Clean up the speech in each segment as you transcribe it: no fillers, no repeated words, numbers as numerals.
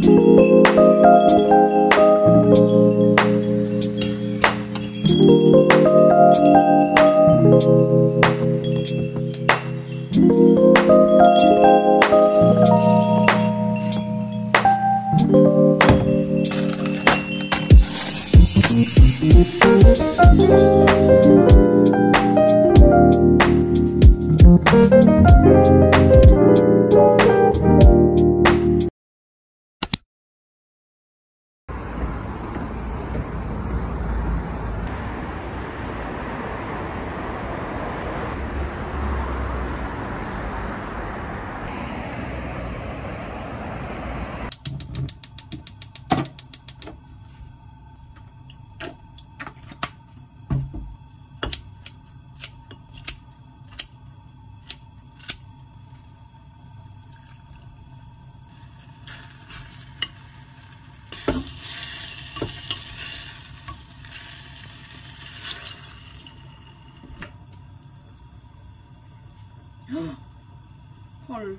헐.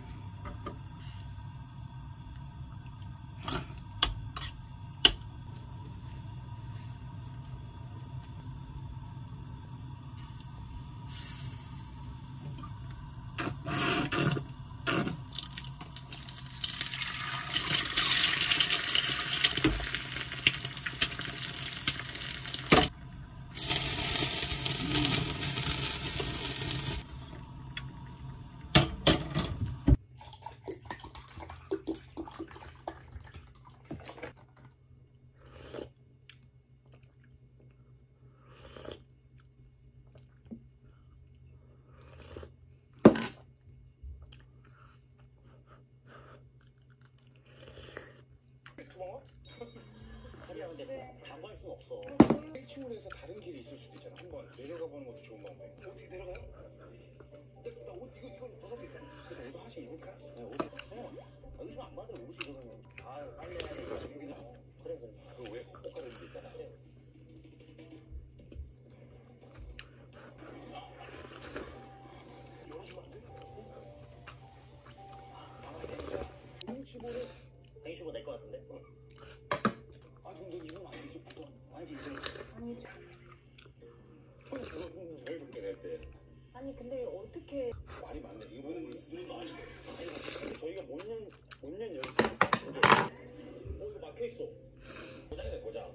아니야 근데 단거할 순 없어. 1층으로 해서 다른 길이 있을 수도 있잖아. 한번 내려가 보는 것도 좋은 방법이야. 어떻게 내려가요? 나 옷 이건 벗어드릴까? 그래서 옷 하나씩 입을까? 네, 옷. 요즘 안 받아요 옷이 그러면. 아 빨래 그래. 그거 왜 옷 가리는 데 있잖아. 열어주면 안 돼? 165를 125 낼 것 같은데? 아니 근데 이건 아니지 보통. 아니지 이거. 아니죠. 그거 제일 높게 낼 때. 아니 근데 어떻게 말이 많네. 이거는 많이. 저희가 못 년 연습. 이거 막혀 있어. 고장이네 고장.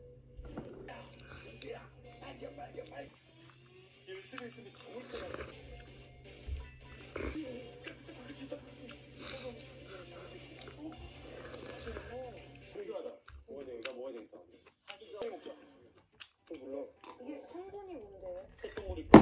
문제야. 발견. 일스비 정을 써가지고. 필요하다. 먹어야 되겠다. 사기가 먹자. 몰라. 이게 성분이 뭔데? 쇳덩어리 있고.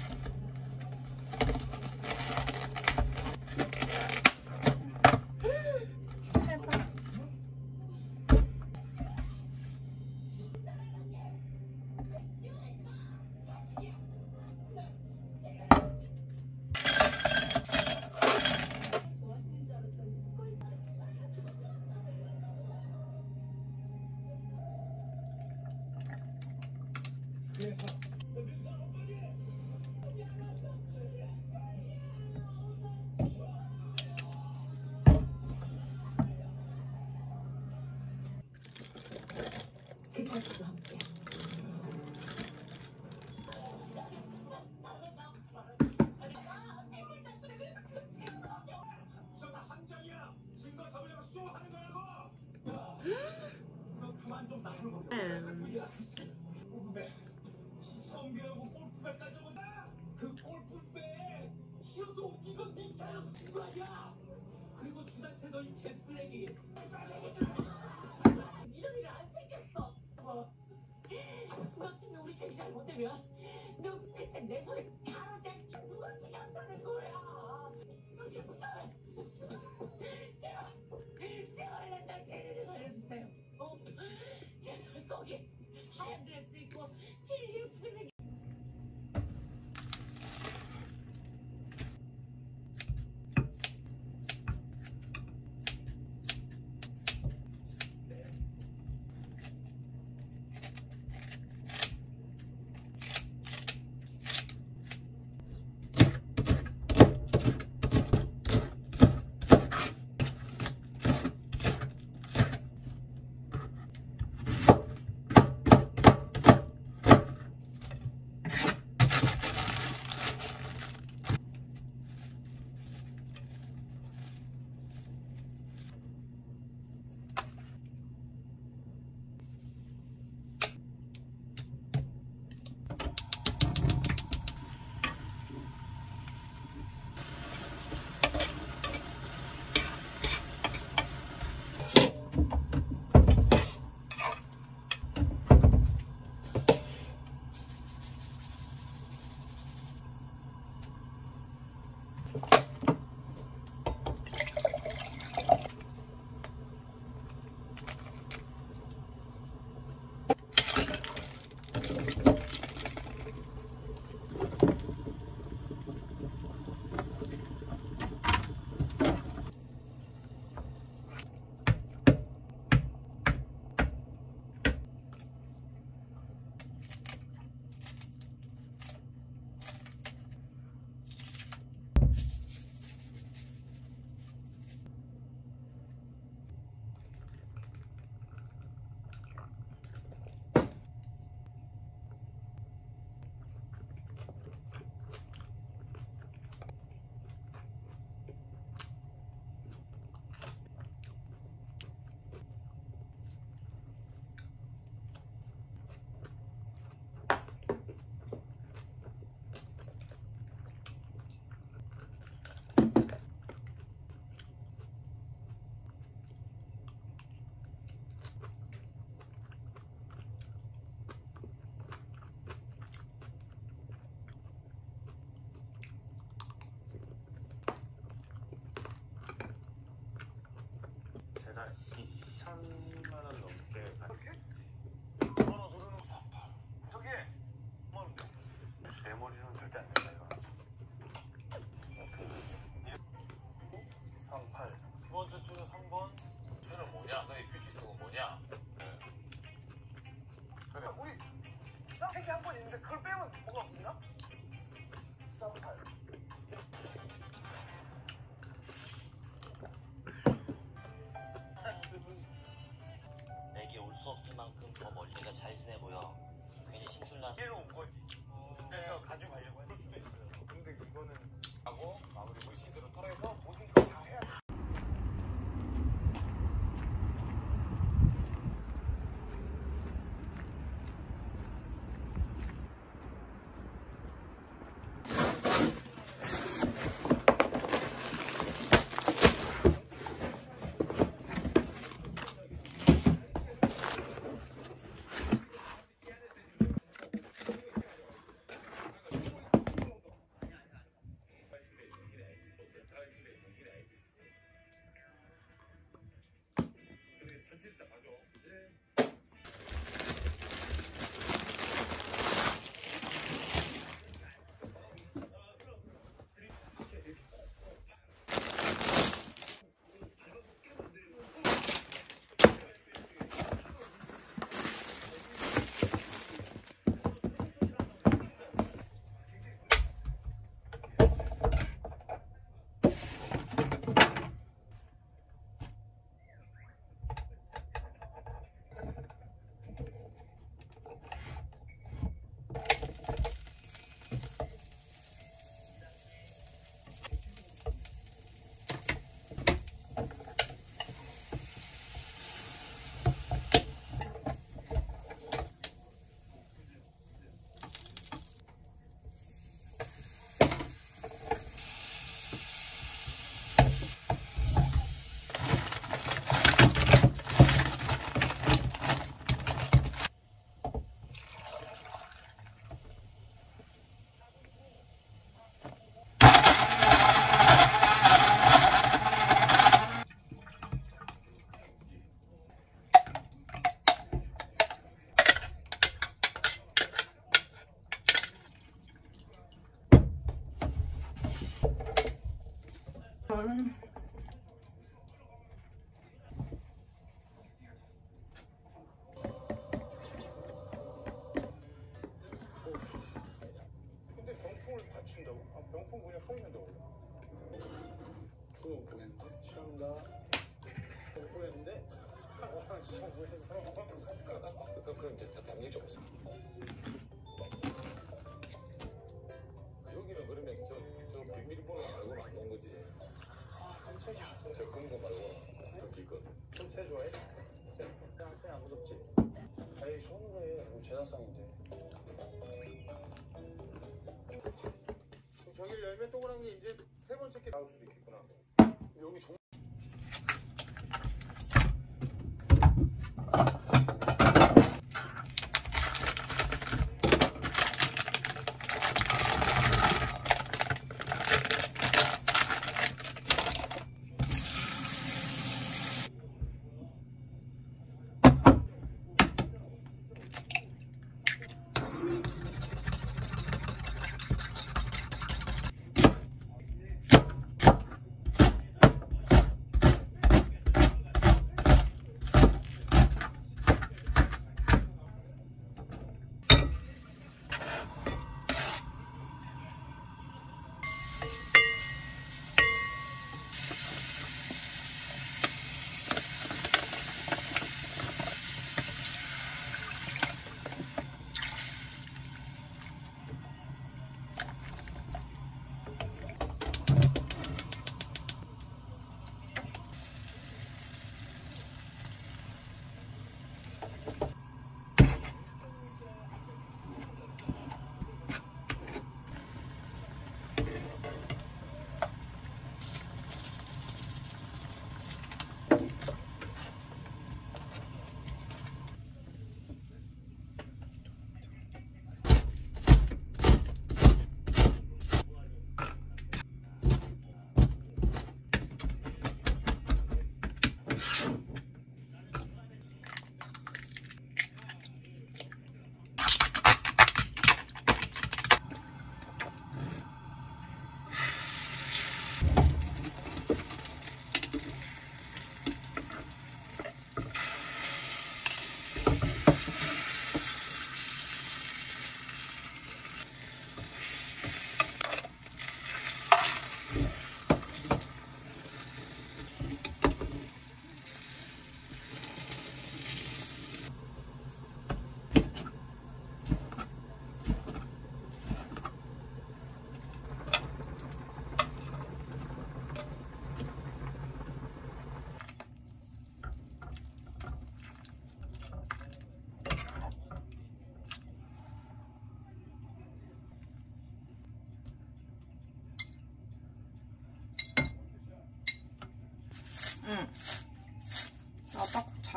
계산기도 함께. 성규라고 골프백 가져온다. 그 골프백 시어서 이건 네 차야 쓴 거 아니야. 그리고 지난테 너희 개쓰레기. 이런 일 안 생겼어. 너 때문에 우리 집이 잘못되면 너 그때 내 손에 가로질 누가 지간다는 거야. 제발 나 제리를 살려주세요. 제발 거기 하얀 드레스 입고 제일 예쁘게 생긴 3만 원 넘게. 이렇게? 번호 누르는 38. 저게 뭔데? 내 머리는 절대 안 된다 이거. 38. 두 번째 줄은 3번. 이제는 뭐냐? 너의 규칙성은 뭐냐? 네. 그래. 우리 쌍색이 한 번 있는데 그걸 빼면 뭐가 없나? 38. 내게 올 수 없을 만큼 더 멀리 내가 잘 지내 보여. 괜히 심술나서 얘로 온 거지. 그래서 가지고 가려고 할 수도 있어요. 근데 이거는 하고 마무리 무시대로 통해서 모든 걸 다 해야 돼. 근데 병풍을 받친다고? 아, 병풍 그냥 서 있는다고. 추워 보냈는데? 취한다. 보냈는데? 진짜 보냈어. 그럼 이제 다 당기죠 없어. 여기는 그러면 저 비밀번호 말고는 안 넣은 거지. 깜짝이야. 저 금고 말고 여기 거. 좀 해줘야 그냥 안 무섭지. 아이 손으로 해. 이거 제사상인데. 저기를 열면 동그란 게 이제 세 번째 게 나올 수도 있겠구나. 여기 종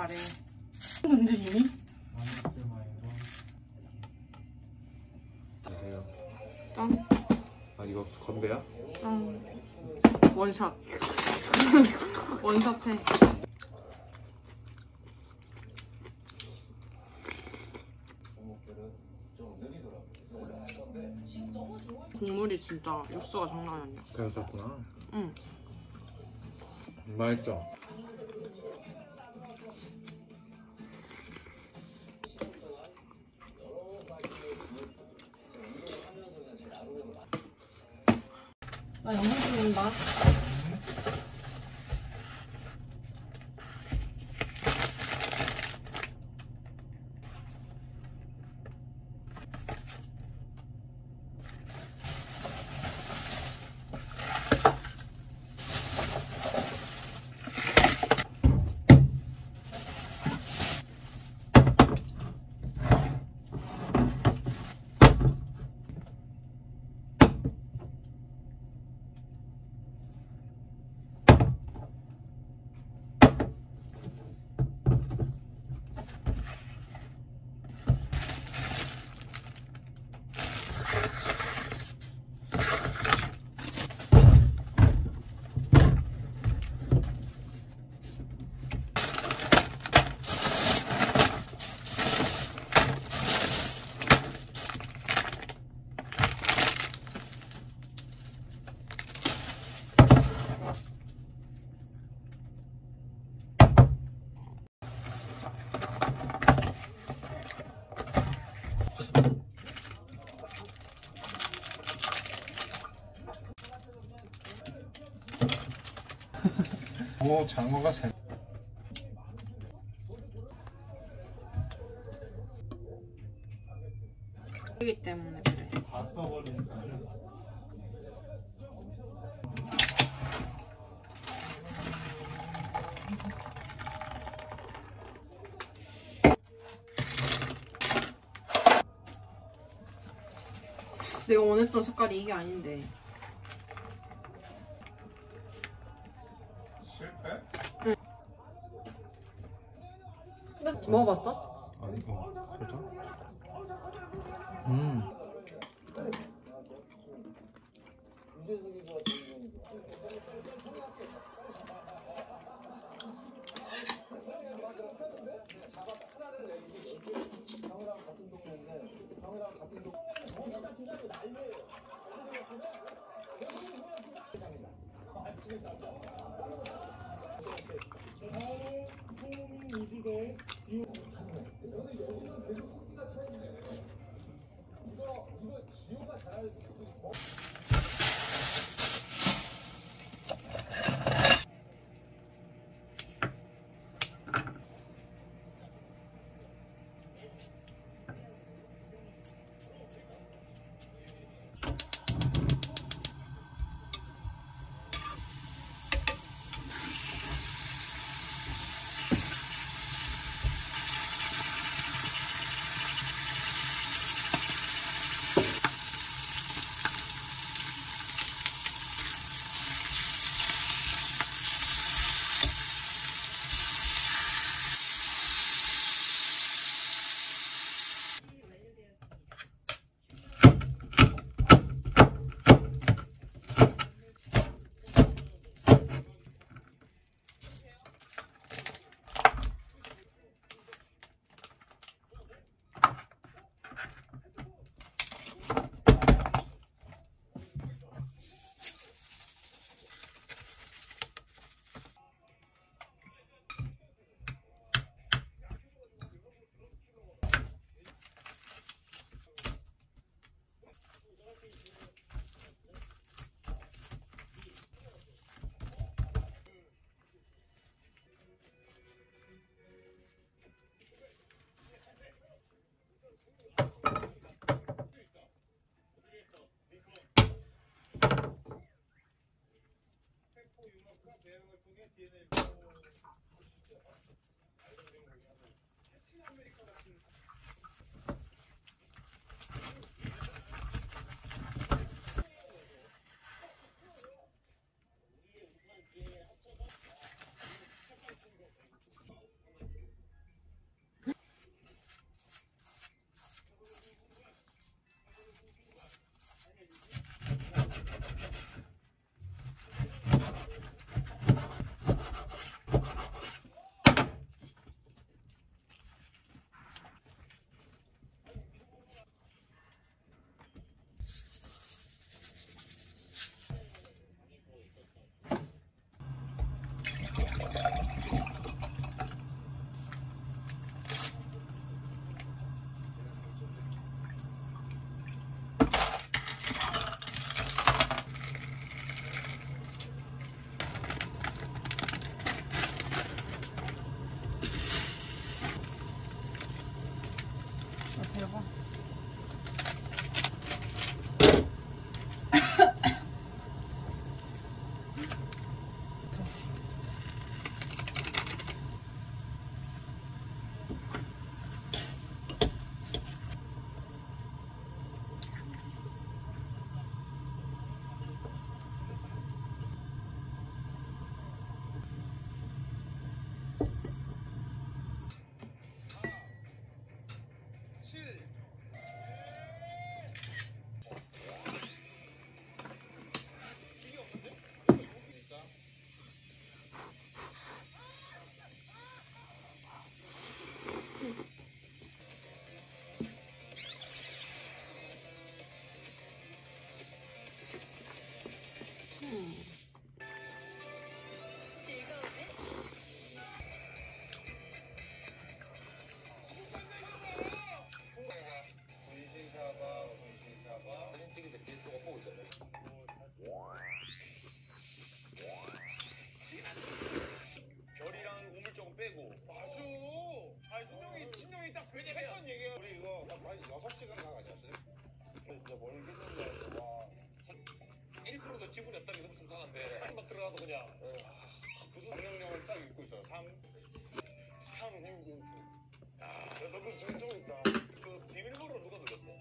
잘해. 근데 이미? 드세요. 짠. 아 이거 건배야? 짠. 원샷. 원샷해. 국물이 진짜 육수가 장난 아니야. 배웠었구나. 응. 맛있죠? 나 영상 찍는다. 오 장어가 새. 그렇기 때문에 그래. 다 써버린다. 내가 원했던 색깔이 이게 아닌데. 실패? 먹어봤어? 아니 살짝. 아니 6시간 나가냐지? 진짜 멀겠는데 와 1%도 지분이 없다는 게 너무 속상한데 한번 들어가도 그냥 무슨 명령을 딱 읽고 있어 3 행동 야 너무 중점 있다 그 비밀번호 누가 눌렀어?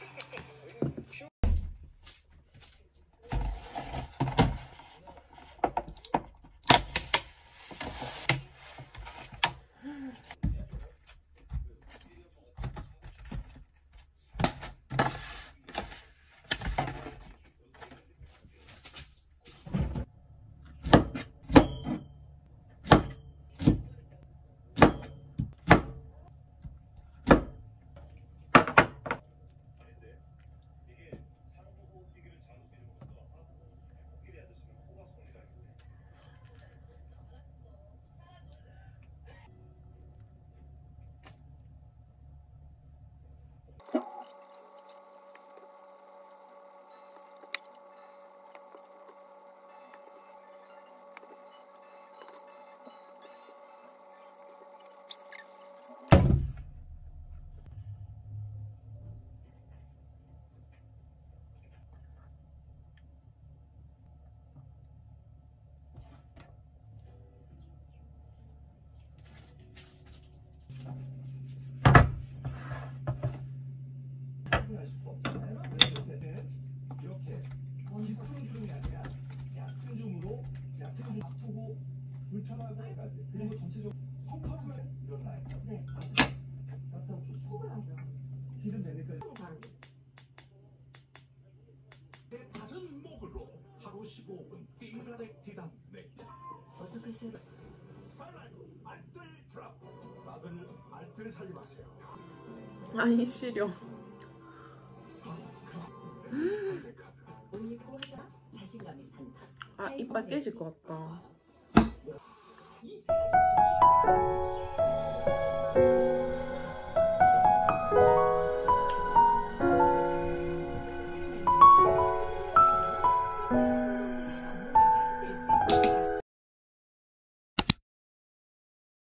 하실 수 없잖아요. 그럴 때는 이렇게 깊은 주름이 아니라 얕은 줌으로 얕은 줌 아프고 불편하고 해가지 그리고 전체적으로 컵컷을 이런 라인 네 갖다 줬어 소금하죠. 기름 내니까 내 다른 목으로 하루 15분 띵그라렉 디담 네 어떻게 쓰? 스타일라이프 알뜰 드랍 나들 알뜰 사지 마세요 아이 시려. 옷 입고 하자 자신감이 산다. 아 이빨 깨질 것 같다. 이 세상에서